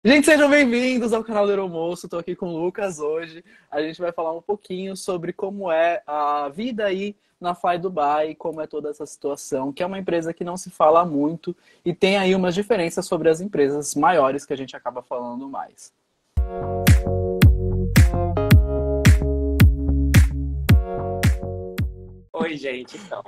Gente, sejam bem-vindos ao canal do Euromoço. Estou aqui com o Lucas hoje. A gente vai falar um pouquinho sobre como é a vida aí na Fly Dubai, como é toda essa situação, que é uma empresa que não se fala muito e tem aí umas diferenças sobre as empresas maiores que a gente acaba falando mais. Oi, gente. Então,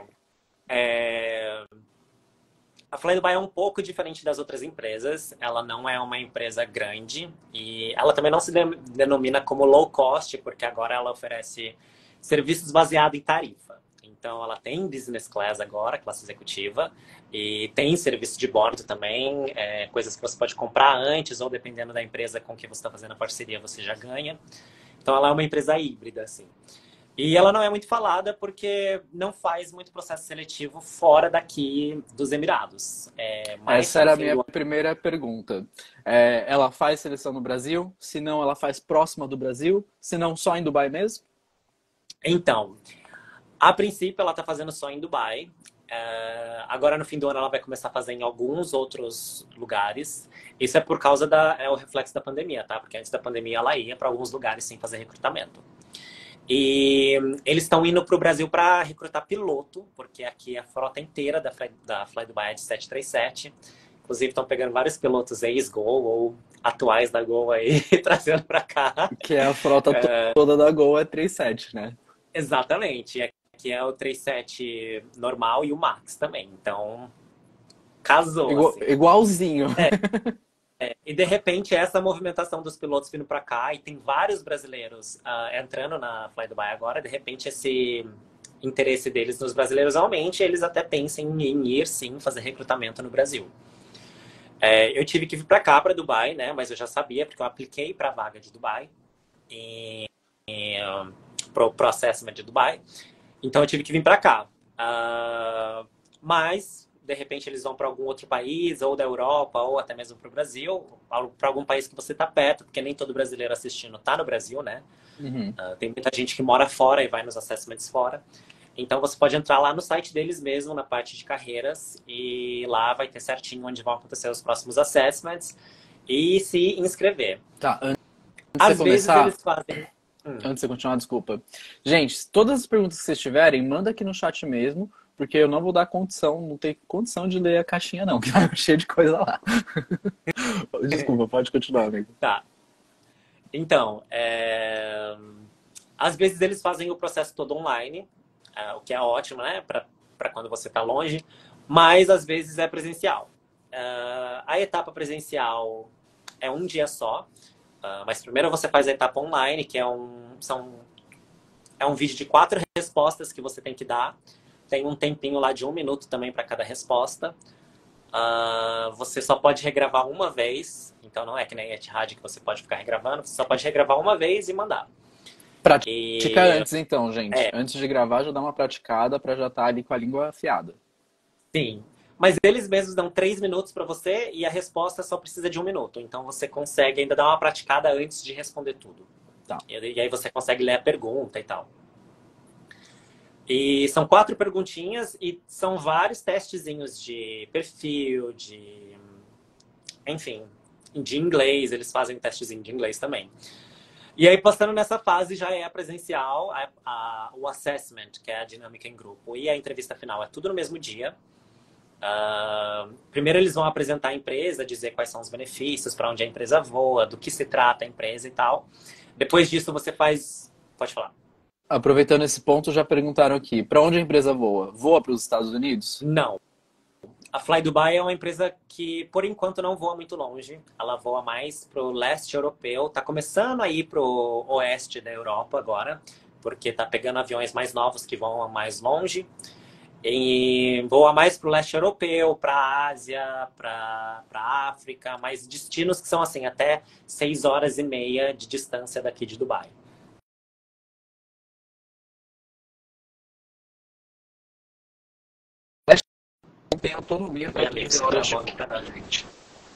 a Fly Dubai é um pouco diferente das outras empresas. Ela não é uma empresa grande e ela também não se denomina como low cost, porque agora ela oferece serviços baseados em tarifa. Então, ela tem business class agora, classe executiva, e tem serviço de bordo também, coisas que você pode comprar antes ou dependendo da empresa com que você está fazendo a parceria, você já ganha. Então, ela é uma empresa híbrida, assim. E ela não é muito falada porque não faz muito processo seletivo fora daqui dos Emirados. É mais Essa para o era a fim minha do ano. primeira pergunta. Ela faz seleção no Brasil? Se não, ela faz próxima do Brasil? Se não, só em Dubai mesmo? Então, a princípio ela está fazendo só em Dubai. Agora no fim do ano ela vai começar a fazer em alguns outros lugares. Isso é por causa é o reflexo da pandemia, tá? Porque antes da pandemia ela ia para alguns lugares sem fazer recrutamento. E eles estão indo para o Brasil para recrutar piloto, porque aqui a frota inteira da Fly Dubai é de 737. Inclusive, estão pegando vários pilotos ex-Gol ou atuais da Gol aí, trazendo para cá. Que é a frota toda da Gol é 37, né? Exatamente. Aqui é o 37 normal e o Max também. Então, casou, assim. Igualzinho. E de repente, essa movimentação dos pilotos vindo para cá, e tem vários brasileiros entrando na Fly Dubai agora, de repente, esse interesse deles nos brasileiros aumente, eles até pensem em ir sim fazer recrutamento no Brasil. Eu tive que vir para cá, para Dubai, né? Mas eu já sabia, porque eu apliquei para a vaga de Dubai, para o assessment de Dubai. Então eu tive que vir para cá. Mas, de repente, eles vão para algum outro país, ou da Europa, ou até mesmo para o Brasil, para algum país que você está perto, porque nem todo brasileiro assistindo está no Brasil, né? Uhum. Tem muita gente que mora fora e vai nos assessments fora. Então você pode entrar lá no site deles mesmo, na parte de carreiras, e lá vai ter certinho onde vão acontecer os próximos assessments e se inscrever. Tá, antes de você Às vezes começar, eles fazem. antes de você continuar, desculpa. Gente, todas as perguntas que vocês tiverem, manda aqui no chat mesmo, porque eu não vou dar condição, não tenho condição de ler a caixinha não, que tá cheio de coisa lá. Desculpa, pode continuar, amigo. Tá. Então, às vezes eles fazem o processo todo online, o que é ótimo, né? Para quando você está longe, mas às vezes é presencial. A etapa presencial é um dia só, mas primeiro você faz a etapa online, que é um vídeo de 4 respostas que você tem que dar. Tem um tempinho lá de 1 minuto também para cada resposta. Você só pode regravar uma vez, então não é que nem a Etihad que você pode ficar regravando, você só pode regravar uma vez e mandar. Pratica E antes então, gente. Antes de gravar, já dá uma praticada pra já estar ali com a língua afiada. sim, mas eles mesmos dão 3 minutos para você e a resposta só precisa de 1 minuto. Então você consegue ainda dar uma praticada antes de responder tudo. Tá. E aí você consegue ler a pergunta e tal. E são 4 perguntinhas e são vários testezinhos de perfil, enfim, de inglês. Eles fazem testezinho de inglês também. E aí, passando nessa fase, já é a presencial, o assessment, que é a dinâmica em grupo, e a entrevista final. É tudo no mesmo dia. Primeiro eles vão apresentar a empresa, dizer quais são os benefícios, para onde a empresa voa, do que se trata a empresa e tal. Depois disso você faz... Pode falar. Aproveitando esse ponto, já perguntaram aqui, pra onde a empresa voa? Voa para os Estados Unidos? Não. A Fly Dubai é uma empresa que, por enquanto, não voa muito longe. Ela voa mais pro leste europeu. Tá começando a ir pro oeste da Europa agora, porque tá pegando aviões mais novos que vão mais longe. E voa mais para o leste europeu, para a Ásia, para a África, mas destinos que são assim, até 6 horas e meia de distância daqui de Dubai. Não tem autonomia Oi, para amigo, 15 você horas de travou voo, aqui pra gente.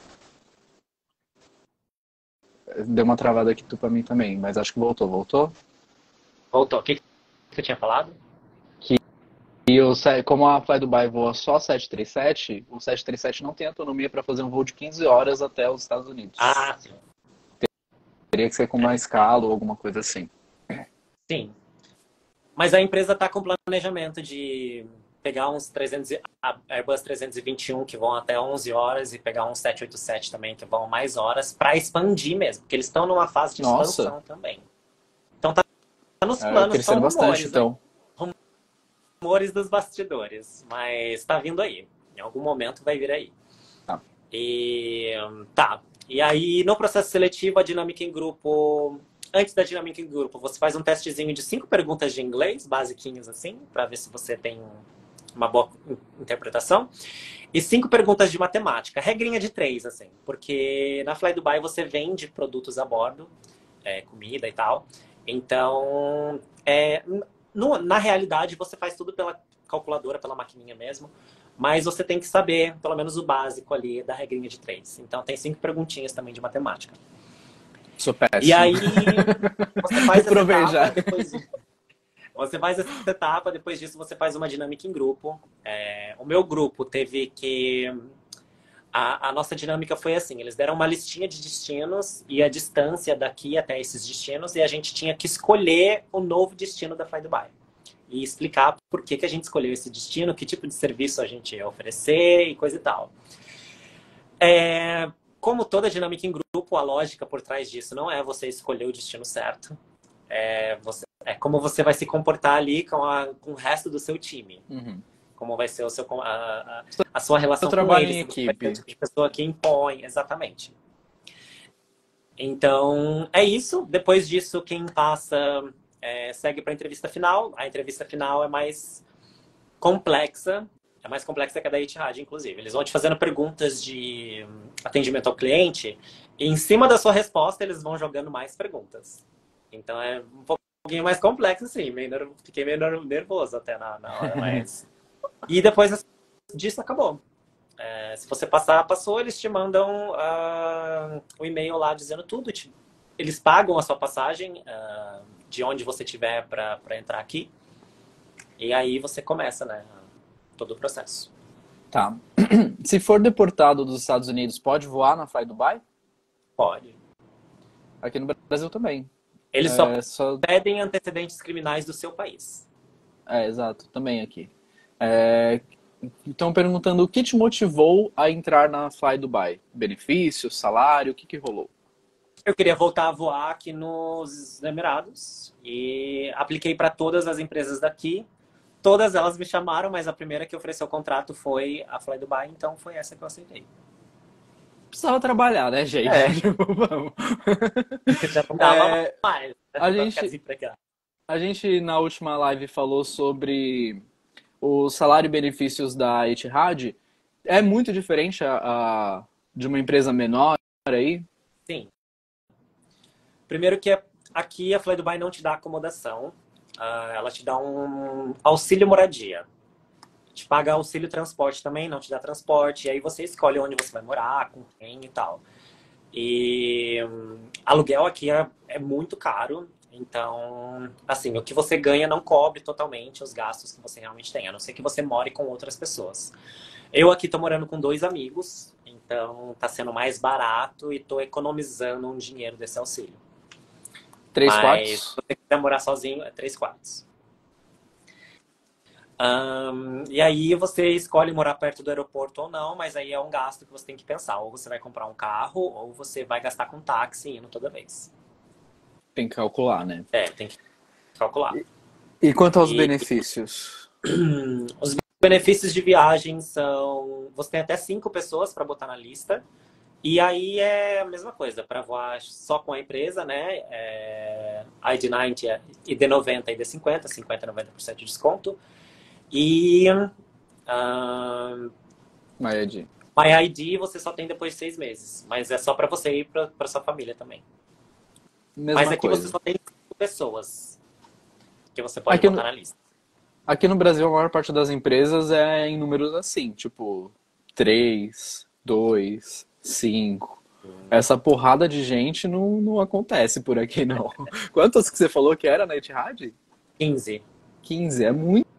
Deu uma travada aqui pra mim também, mas acho que voltou. Voltou? Voltou. O que você tinha falado? como a Fly Dubai voa só 737, o 737 não tem autonomia para fazer um voo de 15 horas até os Estados Unidos. Ah, sim. Teria que ser com uma escala ou alguma coisa assim. Sim. Mas a empresa está com planejamento de pegar uns 300, Airbus 321 que vão até 11 horas e pegar uns 787 também que vão mais horas para expandir mesmo, porque eles estão numa fase de expansão também. Então tá nos planos, crescendo são bastante, rumores, então. Né? Rumores dos bastidores, mas tá vindo aí. Em algum momento vai vir aí. Tá. E aí, no processo seletivo, a dinâmica em grupo... Antes da dinâmica em grupo, você faz um testezinho de 5 perguntas de inglês, basiquinhas assim, para ver se você tem uma boa interpretação. E 5 perguntas de matemática. Regrinha de 3, assim. Porque na Fly Dubai você vende produtos a bordo, comida e tal. Então, na realidade, você faz tudo pela calculadora, pela maquininha mesmo. Mas você tem que saber, pelo menos o básico ali, da regrinha de 3. Então, tem 5 perguntinhas também de matemática. Sou péssimo. E aí, você faz essa etapa, depois disso você faz uma dinâmica em grupo. O meu grupo teve que... A nossa dinâmica foi assim, eles deram uma listinha de destinos e a distância daqui até esses destinos e a gente tinha que escolher o novo destino da Fly Dubai. E explicar por que a gente escolheu esse destino, que tipo de serviço a gente ia oferecer e coisa e tal. Como toda dinâmica em grupo, a lógica por trás disso não é você escolher o destino certo. É como você vai se comportar ali com o resto do seu time. Uhum. Como vai ser a sua relação com eles. Em equipe. Vai ser o tipo de pessoa que impõe, exatamente. Então, é isso. Depois disso, quem passa segue para a entrevista final. A entrevista final é mais complexa. É mais complexa que a da Etihad, inclusive. Eles vão te fazendo perguntas de atendimento ao cliente e em cima da sua resposta eles vão jogando mais perguntas. Então é um pouquinho mais complexo, assim. Fiquei meio nervoso até na hora, mas... E depois disso acabou. Se você passou, eles te mandam o e-mail lá dizendo tudo. Eles pagam a sua passagem de onde você estiver para entrar aqui. E aí você começa, né? Todo o processo. Tá. Se for deportado dos Estados Unidos, pode voar na Fly Dubai? Pode. Aqui no Brasil também. Eles só pedem antecedentes criminais do seu país. Exato. Também aqui. Estão perguntando o que te motivou a entrar na Fly Dubai? Benefício, salário, o que rolou? Eu queria voltar a voar aqui nos Emirados e apliquei para todas as empresas daqui. Todas elas me chamaram, mas a primeira que ofereceu o contrato foi a Fly Dubai, então foi essa que eu aceitei. Precisava trabalhar, né, gente? Vamos. Já não dava mais. A gente, na última live, falou sobre o salário e benefícios da Etihad. É muito diferente de uma empresa menor aí? Sim. Primeiro que aqui a Fly Dubai não te dá acomodação. Ela te dá um auxílio moradia. Te paga auxílio transporte também, não te dá transporte. E aí você escolhe onde você vai morar, com quem e tal. E aluguel aqui é muito caro. Então, assim, o que você ganha não cobre totalmente os gastos que você realmente tem. A não ser que você more com outras pessoas. Eu aqui tô morando com 2 amigos. Então, tá sendo mais barato e tô economizando um dinheiro desse auxílio. 3 quartos? Mas se você quiser morar sozinho, é 3 quartos. E aí você escolhe morar perto do aeroporto ou não, mas aí é um gasto que você tem que pensar. Ou você vai comprar um carro, ou você vai gastar com táxi indo toda vez. Tem que calcular, né? Tem que calcular. E quanto aos benefícios? Os benefícios de viagem são... Você tem até 5 pessoas para botar na lista. E aí é a mesma coisa, para voar só com a empresa, né? ID90, ID90 e ID50, 50% a 90% de desconto. E MyID você só tem depois de 6 meses, mas é só para você e para sua família também. Mas aqui você só tem 5 pessoas que você pode botar na lista. Aqui no Brasil, a maior parte das empresas é em números assim, tipo 3, 2, 5. Essa porrada de gente não acontece por aqui, não. Quantos que você falou que era na Etihad? 15. 15, é muita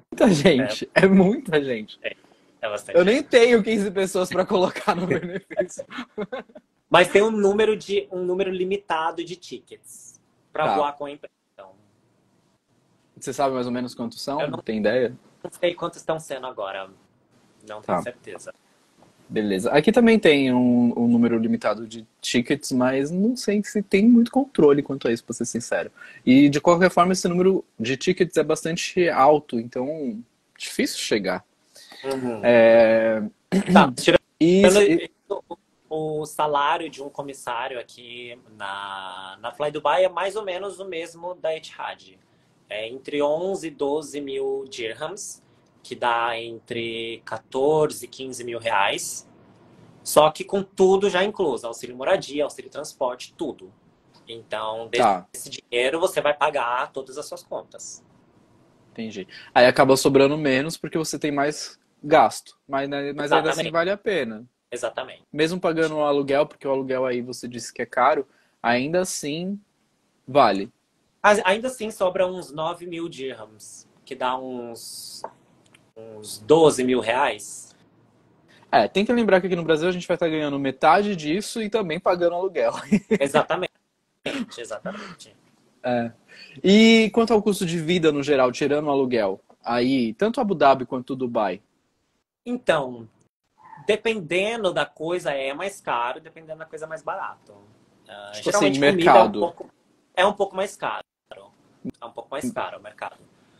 Muita gente, é muita gente. É bastante Eu nem gente. tenho 15 pessoas para colocar no benefício. Mas tem um número limitado de tickets para Tá. voar com a empresa. Então, Você sabe mais ou menos quantos eu são? não Tem ideia? sei quantos estão sendo agora. Não tenho Tá, certeza. beleza. Aqui também tem um número limitado de tickets, mas não sei se tem muito controle quanto a isso, pra ser sincero. E de qualquer forma, esse número de tickets é bastante alto, então difícil chegar. Uhum. É... Tá, tirando E, e- isso, o salário de um comissário aqui na Fly Dubai é mais ou menos o mesmo da Etihad. É entre 11 e 12 mil dirhams, que dá entre 14 e 15 mil reais. Só que com tudo já incluso, auxílio moradia, auxílio transporte, tudo. Então, tá, desse dinheiro você vai pagar todas as suas contas. entendi. Aí acaba sobrando menos porque você tem mais gasto, mas, né, mas ainda assim Exatamente, vale a pena. exatamente. Mesmo pagando o aluguel, porque o aluguel aí você disse que é caro, ainda assim vale. Ainda assim sobra uns 9 mil dirhams, que dá uns 12 mil reais. É, tem que lembrar que aqui no Brasil a gente vai estar ganhando metade disso e também pagando aluguel. Exatamente, exatamente. E quanto ao custo de vida no geral, tirando o aluguel, aí, tanto Abu Dhabi quanto Dubai, Então, dependendo da coisa é mais caro, dependendo da coisa é mais barato. tipo assim, Geralmente comida mercado. é um pouco mais caro. É um pouco mais caro o mercado.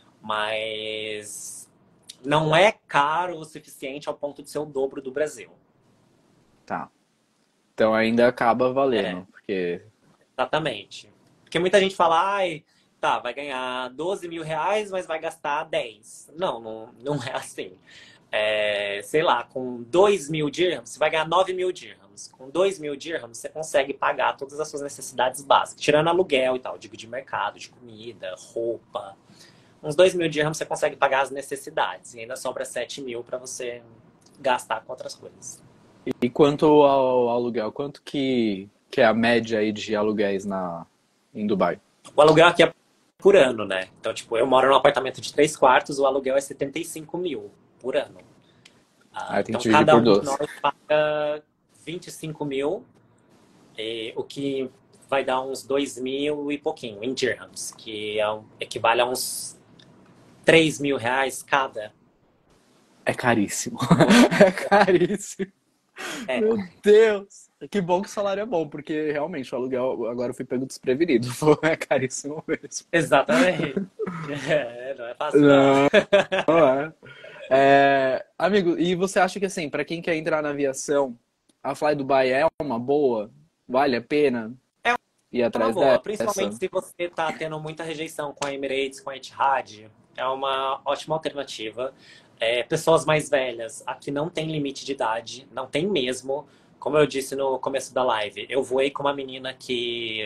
Mas não é caro o suficiente ao ponto de ser o dobro do Brasil. Tá. Então ainda acaba É, valendo, porque. exatamente. Porque muita gente fala, ai, tá, vai ganhar 12 mil reais, mas vai gastar 10. Não é assim. É, sei lá, com 2 mil dirhams, você vai ganhar 9 mil dirhams. Com 2 mil dirhams, você consegue pagar todas as suas necessidades básicas, tirando aluguel e tal, digo de mercado, de comida, roupa. Uns 2 mil dirhams você consegue pagar as necessidades e ainda sobra 7 mil para você gastar com outras coisas. E quanto ao aluguel, quanto que é a média aí de aluguéis em Dubai? O aluguel aqui é por ano, né? Então, tipo, eu moro num apartamento de 3 quartos, o aluguel é 75 mil por ano. Aí tem que Então, dividir cada por um de 12. nós paga 25 mil, o que vai dar uns 2 mil e pouquinho em dirhams, que equivale a uns 3 mil reais cada. É caríssimo. Então, É caríssimo. é, Meu Deus! Que bom que o salário é bom, porque realmente o aluguel agora eu fui pego desprevenido. É caríssimo mesmo. exatamente. É, não é fácil, não. Não, não é. Amigo, e você acha que assim, para quem quer entrar na aviação, a Fly Dubai é uma boa? Vale a pena ir É uma atrás boa, dessa? principalmente se você está tendo muita rejeição com a Emirates, com a Etihad, é uma ótima alternativa. Pessoas mais velhas, aqui não tem limite de idade, não tem mesmo. Como eu disse no começo da live, eu voei com uma menina que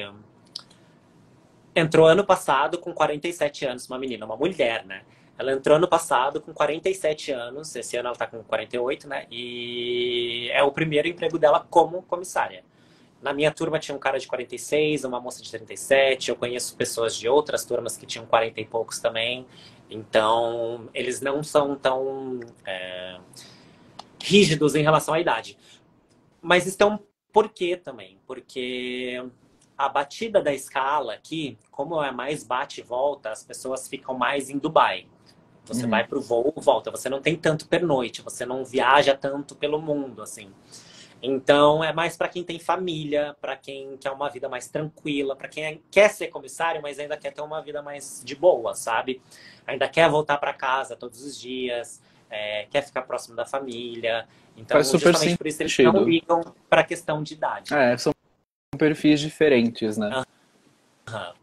entrou ano passado com 47 anos, uma menina, uma mulher, né? Ela entrou ano passado com 47 anos, esse ano ela tá com 48, né? E é o primeiro emprego dela como comissária. Na minha turma tinha um cara de 46, uma moça de 37. Eu conheço pessoas de outras turmas que tinham 40 e poucos também. Então, eles não são tão rígidos em relação à idade. Mas estão por quê também? Porque a batida da escala aqui, como é mais bate e volta, as pessoas ficam mais em Dubai. Você Uhum. vai pro voo, volta. Você não tem tanto pernoite, você não viaja tanto pelo mundo, assim. Então, é mais para quem tem família, para quem quer uma vida mais tranquila, para quem quer ser comissário, mas ainda quer ter uma vida mais de boa, sabe? Ainda quer voltar para casa todos os dias, quer ficar próximo da família. Faz Então, super justamente por isso eles não sentido. ligam para a questão de idade. São perfis diferentes, né? Aham.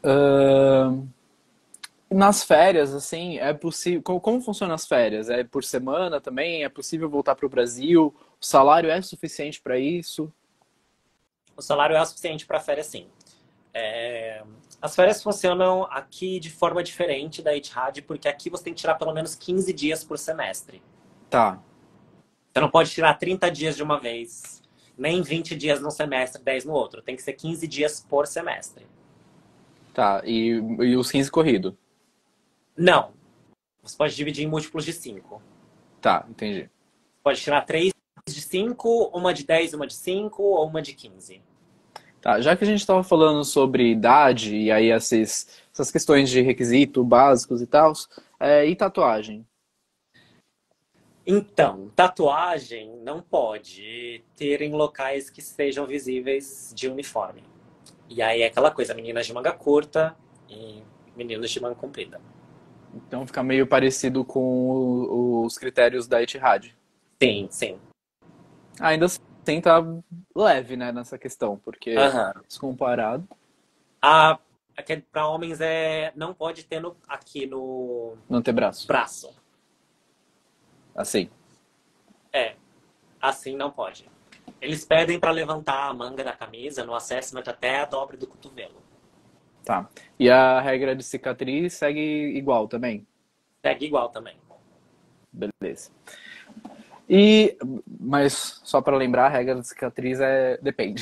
Nas férias, assim, é possível. Como funcionam as férias? É por semana também? É possível voltar para o Brasil? O salário é suficiente para isso? O salário é o suficiente para férias, sim. As férias funcionam aqui de forma diferente da Etihad, porque aqui você tem que tirar pelo menos 15 dias por semestre. Tá, Você não pode tirar 30 dias de uma vez, nem 20 dias num semestre, 10 no outro. Tem que ser 15 dias por semestre. tá. E os 15 corrido? Não. Você pode dividir em múltiplos de 5. Tá, entendi. Pode tirar 3 de 5, uma de 10, uma de 5 ou uma de 15. Tá, já que a gente estava falando sobre idade e aí essas questões de requisito básicos e tal, e tatuagem? Então, tatuagem não pode ter em locais que sejam visíveis de uniforme. E aí é aquela coisa, meninas de manga curta e meninos de manga comprida. Então fica meio parecido com os critérios da Etihad. Sim, sim. Ainda assim tá leve, né, nessa questão, porque Aham. se comparado, A, para homens não pode ter aqui no no antebraço. braço. Assim. É, assim não pode. Eles pedem para levantar a manga da camisa no assessment até a dobra do cotovelo. Tá. E a regra de cicatriz segue igual também? Segue igual também. Beleza. Mas só para lembrar, a regra de cicatriz depende.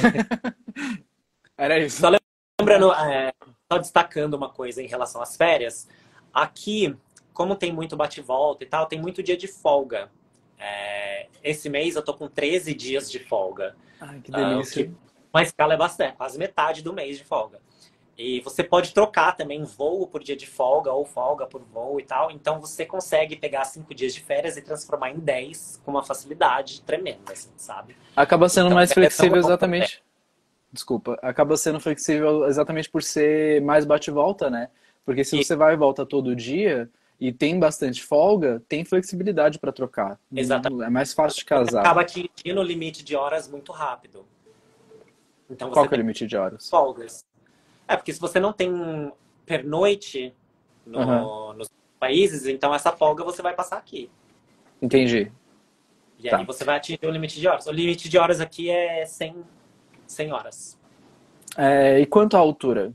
Era isso. Só lembrando, só destacando uma coisa em relação às férias. Aqui, como tem muito bate-volta e tal, tem muito dia de folga. Esse mês eu tô com 13 dias de folga. Ai, que delícia. Uma escala é bastante, quase metade do mês de folga. E você pode trocar também voo por dia de folga ou folga por voo e tal. Então você consegue pegar 5 dias de férias e transformar em 10 com uma facilidade tremenda, assim, sabe? Acaba sendo Então, mais flexível tão bom exatamente. Desculpa. Acaba sendo flexível exatamente por ser mais bate e volta, né? Porque se E, você vai e volta todo dia e tem bastante folga, tem flexibilidade para trocar. exatamente. É mais fácil de casar. Acaba atingindo o limite de horas muito rápido. Então Qual você que é o tem limite de horas? folgas. Porque se você não tem pernoite Aham. nos países, então essa folga você vai passar aqui. Entendi. E aí Tá. você vai atingir o limite de horas. O limite de horas aqui é 100 horas. E quanto à altura?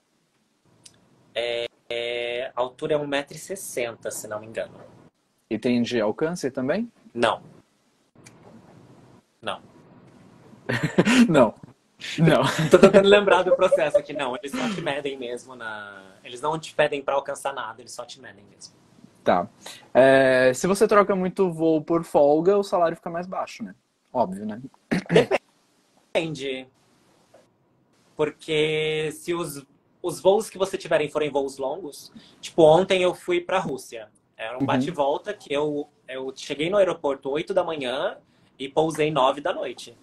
A altura é 1,60 m, se não me engano. E tem de alcance também? Não, não. Não. Não. Tô tentando lembrar do processo aqui. Não, eles só te medem mesmo Eles não te pedem pra alcançar nada, eles só te medem mesmo. Tá. Se você troca muito voo por folga, o salário fica mais baixo, né? Óbvio, né? Depende. Porque se os voos que você tiverem forem voos longos, tipo, ontem eu fui pra Rússia. Era um Uhum. bate-volta que eu cheguei no aeroporto 8 da manhã e pousei 9 da noite.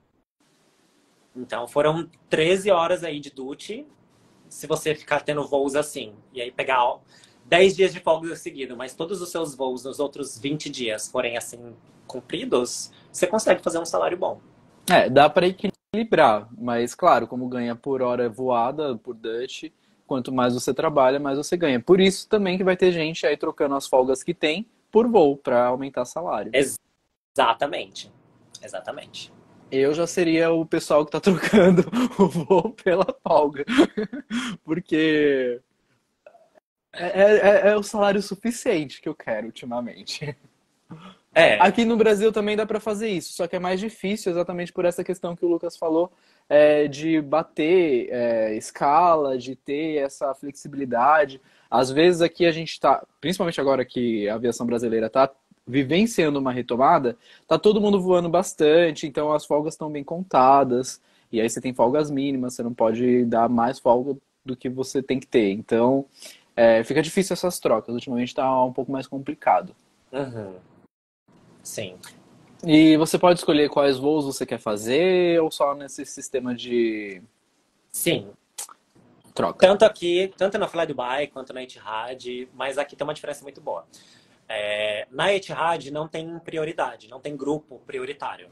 Então foram 13 horas aí de duty, se você ficar tendo voos assim. E aí pegar 10 dias de folga seguido, mas todos os seus voos nos outros 20 dias forem assim cumpridos, você consegue fazer um salário bom. Dá para equilibrar, mas claro, como ganha por hora voada, por Dutch, quanto mais você trabalha, mais você ganha. Por isso também que vai ter gente aí trocando as folgas que tem por voo, para aumentar salário. Exatamente. Exatamente. Eu já seria o pessoal que tá trocando o voo pela folga, porque é o salário suficiente que eu quero ultimamente. É, Aqui no Brasil também dá para fazer isso, só que é mais difícil exatamente por essa questão que o Lucas falou, de bater escala, de ter essa flexibilidade. Às vezes aqui a gente está, principalmente agora que a aviação brasileira está vivenciando uma retomada, tá todo mundo voando bastante, então as folgas estão bem contadas, e aí você tem folgas mínimas, você não pode dar mais folga do que você tem que ter. Então, fica difícil essas trocas. Ultimamente está um pouco mais complicado. uhum, sim. E você pode escolher quais voos você quer fazer ou só nesse sistema de Sim. troca? Tanto aqui, tanto na Fly Dubai quanto na Etihad, mas aqui tem uma diferença muito boa. Na Etihad não tem prioridade, não tem grupo prioritário.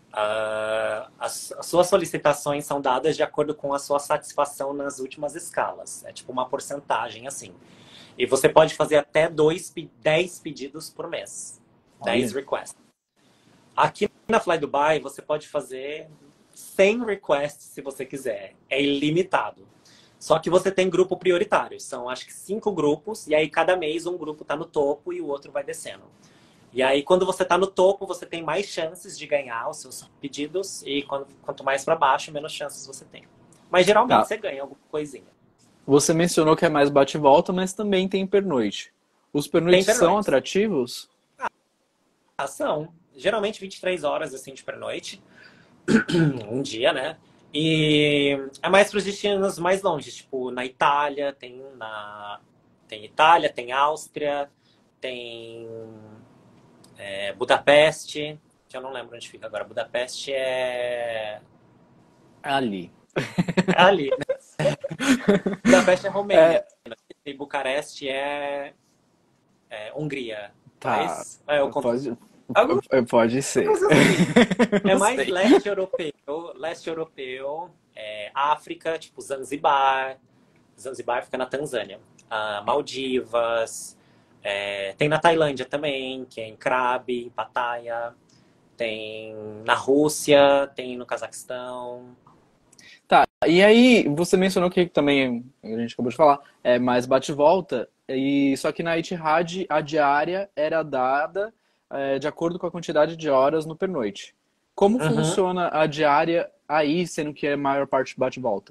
As suas solicitações são dadas de acordo com a sua satisfação nas últimas escalas. É tipo uma porcentagem assim. E você pode fazer até 10 pedidos por mês. Olha. 10 requests. Aqui na Fly Dubai você pode fazer 100 requests se você quiser. É ilimitado. Só que você tem grupo prioritário. São acho que 5 grupos. E aí cada mês um grupo está no topo e o outro vai descendo. E aí quando você está no topo, você tem mais chances de ganhar os seus pedidos. E quanto mais para baixo, menos chances você tem. Mas geralmente Tá. você ganha alguma coisinha. Você mencionou que é mais bate e volta, mas também tem pernoite. Os Tem pernoites são pernoites. atrativos? São geralmente 23 horas assim de pernoite, um dia, né? E é mais para os destinos mais longes, tipo na Itália, tem Itália, tem Áustria, tem Budapeste, que eu não lembro onde fica agora. Budapeste Ali. é ali, né? Budapeste é Romênia, É, e Bucareste é Hungria. tá. Mas é o Pode, alguma pode ser. coisa assim. É Não mais sei. leste europeu, África, tipo Zanzibar. Zanzibar fica na Tanzânia. Maldivas, tem na Tailândia também, que é em Krabi, em Pattaya. Tem na Rússia, tem no Cazaquistão. Tá, e aí você mencionou que também, a gente acabou de falar, é mais bate e volta, e só que na Etihad a diária era dada de acordo com a quantidade de horas no pernoite. Como Uhum. funciona a diária aí, sendo que é a maior parte bate e volta?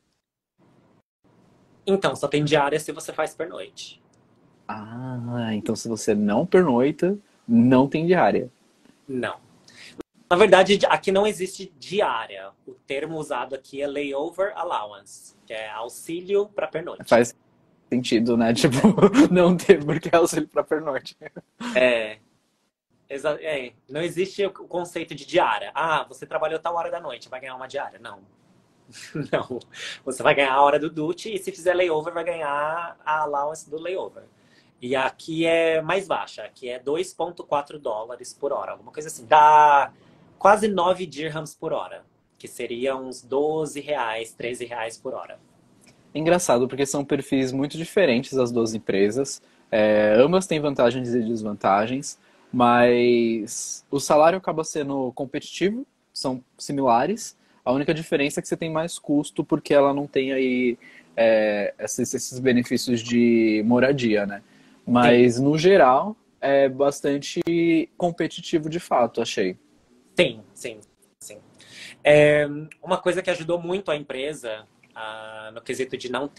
Então, só tem diária se você faz pernoite. Ah, então se você não pernoita, não tem diária. Não. Na verdade, aqui não existe diária. O termo usado aqui é layover allowance, que é auxílio para pernoite. Faz sentido, né? Tipo, não ter, porque é auxílio pra pernoite. É, não existe o conceito de diária. Ah, você trabalhou tal hora da noite, vai ganhar uma diária. Não, não. Você vai ganhar a hora do duty e se fizer layover, vai ganhar a allowance do layover. E aqui é mais baixa, aqui é 2,4 dólares por hora, alguma coisa assim. Dá quase 9 dirhams por hora, que seria uns 12 reais, 13 reais por hora. Engraçado, porque são perfis muito diferentes as duas empresas. Ambas têm vantagens e desvantagens, mas o salário acaba sendo competitivo, são similares. A única diferença é que você tem mais custo porque ela não tem aí esses benefícios de moradia, né? Sim, Mas no geral é bastante competitivo de fato, achei. sim, sim, sim. É, uma coisa que ajudou muito a empresa, no quesito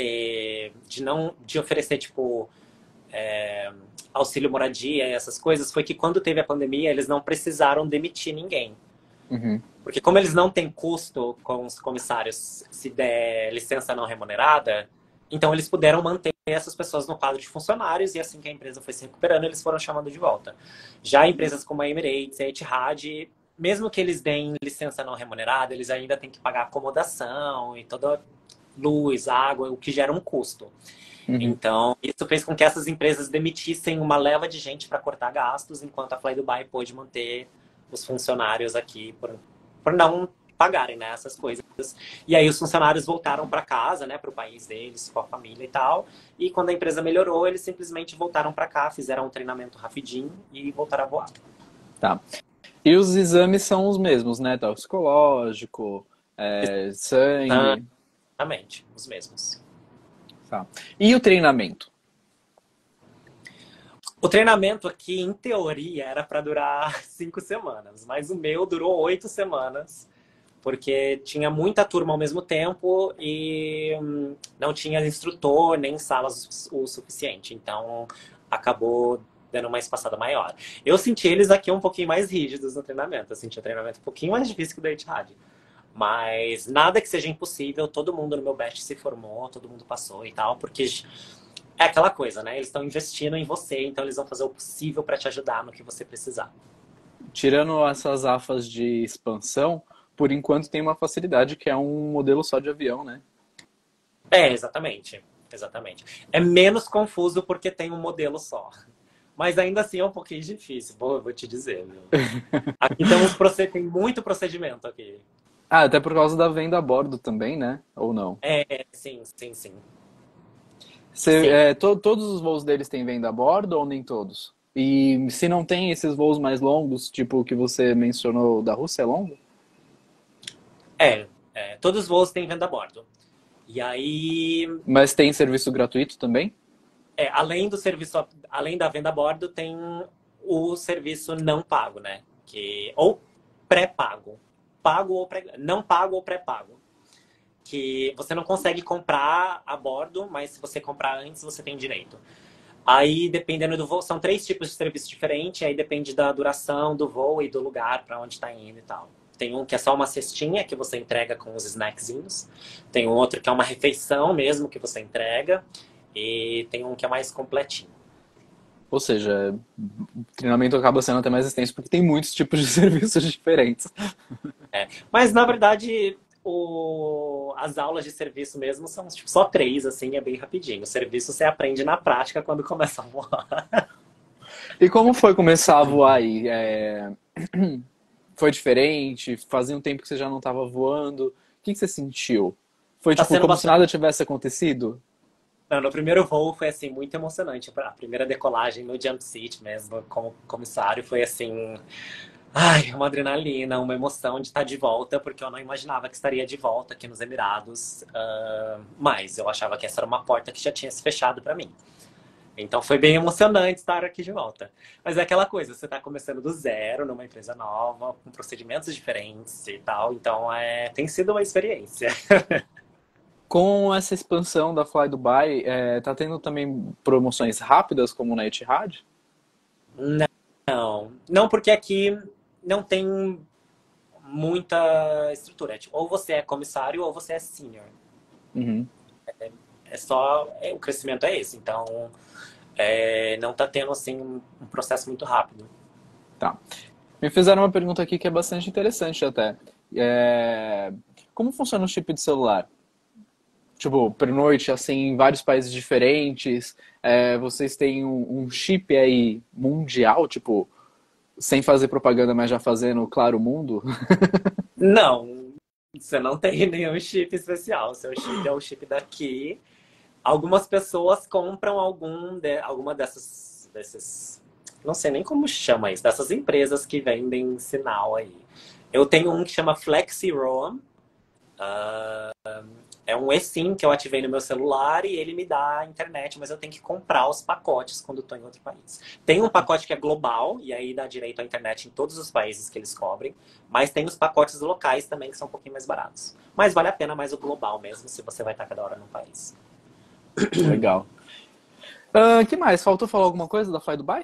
de oferecer, tipo, auxílio moradia e essas coisas, foi que quando teve a pandemia, eles não precisaram demitir ninguém. Uhum, Porque como eles não têm custo com os comissários se der licença não remunerada, então eles puderam manter essas pessoas no quadro de funcionários e assim que a empresa foi se recuperando, eles foram chamando de volta. Já empresas como a Emirates, a Etihad, mesmo que eles deem licença não remunerada, eles ainda têm que pagar acomodação e toda luz, água, o que gera um custo. uhum. Então, isso fez com que essas empresas demitissem uma leva de gente para cortar gastos, enquanto a Fly Dubai pôde manter os funcionários aqui por não pagarem, né, essas coisas. E aí os funcionários voltaram para casa, né, para o país deles, com a família e tal. E quando a empresa melhorou, eles simplesmente voltaram para cá, fizeram um treinamento rapidinho e voltaram a voar. Tá. E os exames são os mesmos, né? Toxicológico, sangue. Exatamente, os mesmos. Tá. E o treinamento? O treinamento aqui, em teoria, era para durar 5 semanas, mas o meu durou 8 semanas, porque tinha muita turma ao mesmo tempo e não tinha instrutor nem salas o suficiente. Então, acabou dando uma espaçada maior. Eu senti eles aqui um pouquinho mais rígidos no treinamento. Eu senti o treinamento um pouquinho mais difícil que o da Etihad. Mas nada que seja impossível, todo mundo no meu batch se formou, todo mundo passou e tal, porque é aquela coisa, né? Eles estão investindo em você, então eles vão fazer o possível para te ajudar no que você precisar. Tirando essas afas de expansão, por enquanto tem uma facilidade que é um modelo só de avião, né? Exatamente. Exatamente. É menos confuso porque tem um modelo só. Mas ainda assim é um pouquinho difícil, vou te dizer, viu? Aqui tem muito procedimento aqui. Ah, até por causa da venda a bordo também, né? Ou não? Sim, sim, sim. Sim. Todos os voos deles têm venda a bordo ou nem todos? E se não tem esses voos mais longos, tipo o que você mencionou da Rússia, é longo? Todos os voos têm venda a bordo. E aí, Mas tem serviço gratuito também? além do serviço, além da venda a bordo, tem o serviço não pago, né? Ou pré-pago. Pago ou não pago ou pré-pago. Que você não consegue comprar a bordo, mas se você comprar antes, você tem direito. Aí, dependendo do voo, são 3 tipos de serviço diferentes, aí depende da duração do voo e do lugar para onde está indo e tal. Tem um que é só uma cestinha que você entrega com os snackzinhos. Tem um outro que é uma refeição mesmo que você entrega. E tem um que é mais completinho. Ou seja, o treinamento acaba sendo até mais extenso porque tem muitos tipos de serviços diferentes. Mas, na verdade, as aulas de serviço mesmo são tipo, só 3, assim, é bem rapidinho. O serviço você aprende na prática quando começa a voar. E como foi começar a voar aí? Foi diferente? Fazia um tempo que você já não estava voando? O que que você sentiu? Foi Tá tipo sendo como se bastante. nada tivesse acontecido? Não, no primeiro voo foi assim muito emocionante. A primeira decolagem no jump seat mesmo, como comissário, foi assim, ai, uma adrenalina, uma emoção de estar de volta, porque eu não imaginava que estaria de volta aqui nos Emirados. Mas eu achava que essa era uma porta que já tinha se fechado para mim. Então foi bem emocionante estar aqui de volta. Mas é aquela coisa, você está começando do zero numa empresa nova, com procedimentos diferentes e tal. Então tem sido uma experiência. Com essa expansão da Fly Dubai, tá tendo também promoções rápidas como na Etihad? Não, não porque aqui não tem muita estrutura. É tipo, ou você é comissário ou você é senior. Uhum. É só, o crescimento é esse. Então, não tá tendo assim um processo muito rápido. Tá. Me fizeram uma pergunta aqui que é bastante interessante até. É, Como funciona o chip de celular? Tipo, pernoite, assim, em vários países diferentes. Vocês têm um chip aí mundial, tipo, sem fazer propaganda, mas já fazendo Claro Mundo? Não, você não tem nenhum chip especial. Seu chip é o chip daqui. Algumas pessoas compram alguma desses, não sei nem como chama isso, dessas empresas que vendem sinal aí. Eu tenho um que chama FlexiRoam. É um eSIM que eu ativei no meu celular e ele me dá a internet, mas eu tenho que comprar os pacotes quando estou em outro país. Tem um pacote que é global, e aí dá direito à internet em todos os países que eles cobrem, mas tem os pacotes locais também que são um pouquinho mais baratos. Mas vale a pena mais o global mesmo, se você vai estar cada hora num país. Legal. Que mais? Faltou falar alguma coisa da Fly Dubai?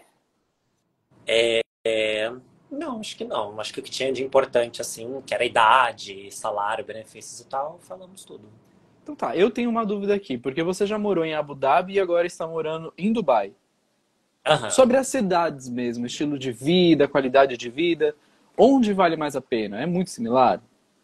Não, acho que não. Acho que o que tinha de importante, assim, que era idade, salário, benefícios e tal, falamos tudo. Então tá, eu tenho uma dúvida aqui, porque você já morou em Abu Dhabi e agora está morando em Dubai. Aham. Sobre as cidades mesmo, estilo de vida, qualidade de vida, onde vale mais a pena? É muito similar?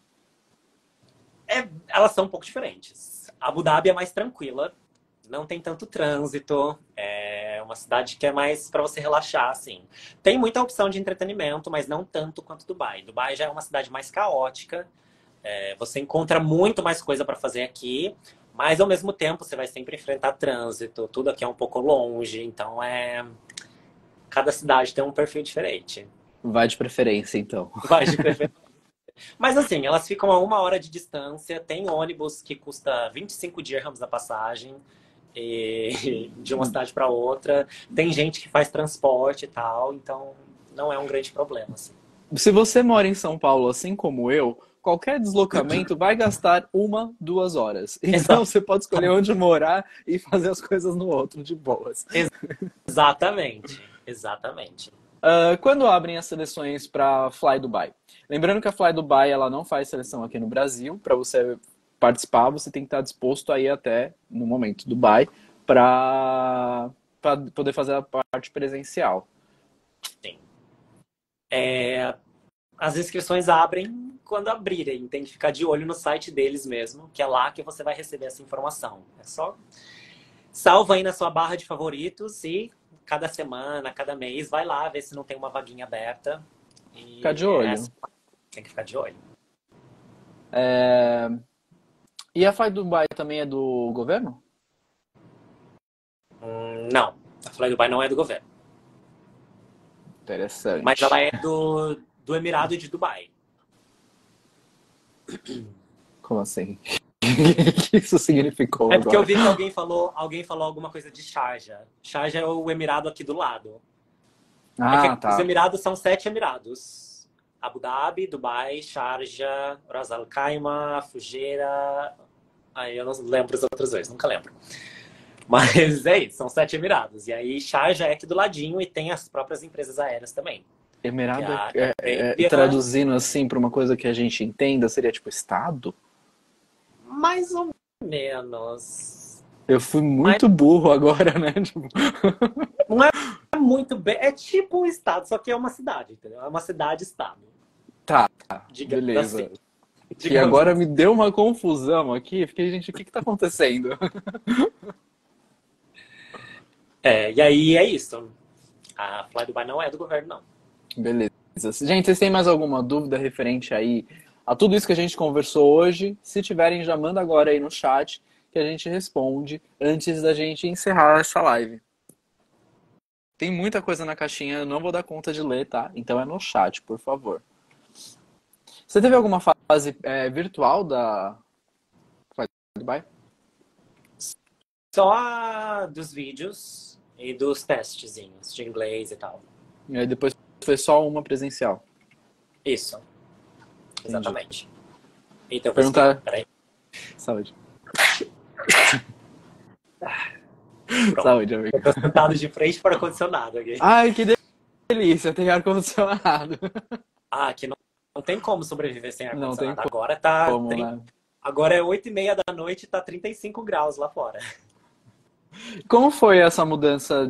Elas são um pouco diferentes. Abu Dhabi é mais tranquila, não tem tanto trânsito, é uma cidade que é mais para você relaxar, assim. Tem muita opção de entretenimento, mas não tanto quanto Dubai. Dubai já é uma cidade mais caótica, você encontra muito mais coisa para fazer aqui, mas ao mesmo tempo você vai sempre enfrentar trânsito, tudo aqui é um pouco longe, então cada cidade tem um perfil diferente. Vai de preferência, então. Vai de preferência. Mas assim, elas ficam a 1 hora de distância, tem ônibus que custa 25 dirhams a passagem, de uma cidade para outra, tem gente que faz transporte e tal, então não é um grande problema, assim. Se você mora em São Paulo, assim como eu, qualquer deslocamento vai gastar 1, 2 horas. Então Exa- você pode escolher onde morar e fazer as coisas no outro de boas. Exatamente, exatamente. Quando abrem as seleções para Fly Dubai? Lembrando que a Fly Dubai ela não faz seleção aqui no Brasil. Para você participar, você tem que estar disposto a ir até, no momento, Dubai, para poder fazer a parte presencial. Sim. As inscrições abrem quando abrirem, tem que ficar de olho no site deles mesmo, que é lá que você vai receber essa informação. É só salva aí na sua barra de favoritos e cada semana, cada mês, vai lá ver se não tem uma vaguinha aberta. Ficar de E olho. tem que ficar de olho. E a Fly Dubai também é do governo? Não, a Fly Dubai não é do governo, mas ela Interessante. é do Emirado de Dubai. Como assim? O que isso significou É porque eu agora? vi que alguém falou alguma coisa de Sharjah. Sharjah é o Emirado aqui do lado. É Ah, que os tá. Emirados são 7 Emirados. Abu Dhabi, Dubai, Sharjah, Ras Al Khaimah, Fujairah. Aí eu não lembro os outros dois, nunca lembro. Mas é isso, são 7 Emirados. E aí Sharjah é aqui do ladinho e tem as próprias empresas aéreas também. Que é Emirado, a Etihad, traduzindo assim para uma coisa que a gente entenda, seria tipo estado? mais ou menos. Eu fui Mas muito burro agora, né? Tipo, não é muito bem. É tipo um estado, só que é uma cidade, entendeu? É uma cidade-estado. tá, Digamos assim. beleza. Que Digamos agora assim. me deu uma confusão aqui. Fiquei, gente, o que que tá acontecendo? E aí é isso. A Fly Dubai não é do governo, não. Beleza. Gente, vocês têm mais alguma dúvida referente aí a tudo isso que a gente conversou hoje? Se tiverem, já manda agora aí no chat que a gente responde antes da gente encerrar essa live. Tem muita coisa na caixinha, eu não vou dar conta de ler, tá? Então é no chat, por favor. Você teve alguma fase virtual da Fly Dubai? Só dos vídeos e dos testezinhos de inglês e tal. E aí depois foi só uma presencial. Isso, Entendi. exatamente. Então, Perguntar. peraí. Saúde. Pronto. Saúde, amigo. Eu tô sentado de frente para o ar-condicionado aqui. Ai, que delícia, tem ar-condicionado. Aqui não tem como sobreviver sem Não tem ar-condicionado. Agora tá. como, né? Agora é 8h30 da noite e tá 35 graus lá fora. Como foi essa mudança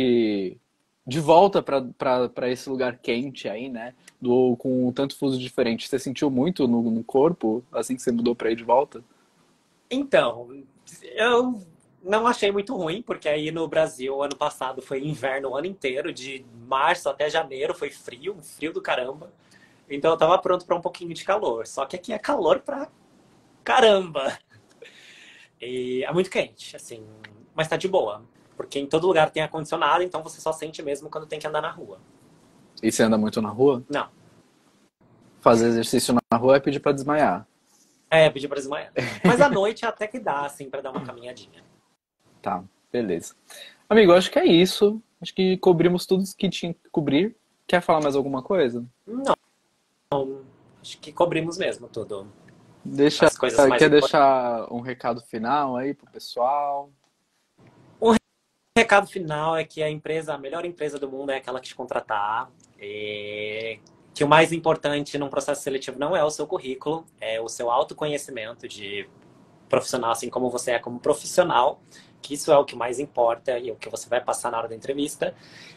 de volta para esse lugar quente aí, né? Com tanto fuso diferente? Você sentiu muito no corpo assim que você mudou para ir de volta? Então, eu não achei muito ruim, porque aí no Brasil, ano passado, foi inverno o ano inteiro, de março até janeiro, foi frio, um frio do caramba. Então eu tava pronto para um pouquinho de calor. Só que aqui é calor pra caramba. E é muito quente, assim, mas tá de boa. Porque em todo lugar tem ar-condicionado, então você só sente mesmo quando tem que andar na rua. E você anda muito na rua? Não. Fazer exercício na rua é pedir para desmaiar. Pedir pra desmaiar. Mas à noite até que dá, assim, pra dar uma caminhadinha. Tá, beleza. Amigo, acho que é isso. Acho que cobrimos tudo que tinha que cobrir. Quer falar mais alguma coisa? Não, acho que cobrimos mesmo tudo. Deixa, As coisas mais quer importantes. deixar um recado final aí pro pessoal? O recado final é que a melhor empresa do mundo é aquela que te contratar. E que o mais importante num processo seletivo não é o seu currículo, é o seu autoconhecimento de profissional, assim como você é como profissional, que isso é o que mais importa e o que você vai passar na hora da entrevista.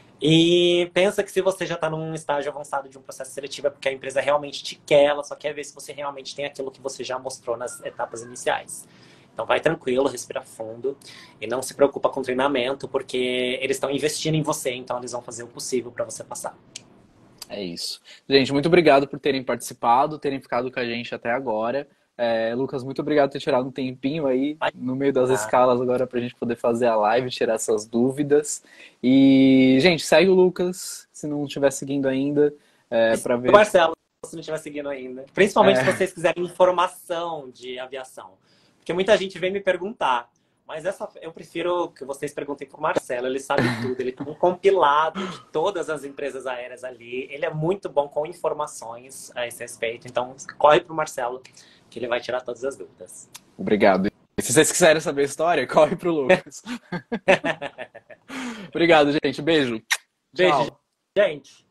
E pensa que se você já está num estágio avançado de um processo seletivo é porque a empresa realmente te quer, ela só quer ver se você realmente tem aquilo que você já mostrou nas etapas iniciais. Então vai tranquilo, respira fundo e não se preocupa com treinamento, porque eles estão investindo em você, então eles vão fazer o possível para você passar. É isso. Gente, muito obrigado por terem participado, terem ficado com a gente até agora. Lucas, muito obrigado por ter tirado um tempinho aí Vai. no meio das escalas agora pra gente poder fazer a live, tirar essas dúvidas. E, gente, segue o Lucas, se não estiver seguindo ainda, para ver. O Marcelo, se não estiver seguindo ainda. Principalmente se É. vocês quiserem informação de aviação. Porque muita gente vem me perguntar. Mas eu prefiro que vocês perguntem pro Marcelo, ele sabe tudo, ele tem um compilado de todas as empresas aéreas ali, ele é muito bom com informações a esse respeito, então corre pro Marcelo, que ele vai tirar todas as dúvidas. Obrigado. E se vocês quiserem saber a história, corre pro Lucas. Obrigado, gente. Beijo. Beijo, Tchau. gente.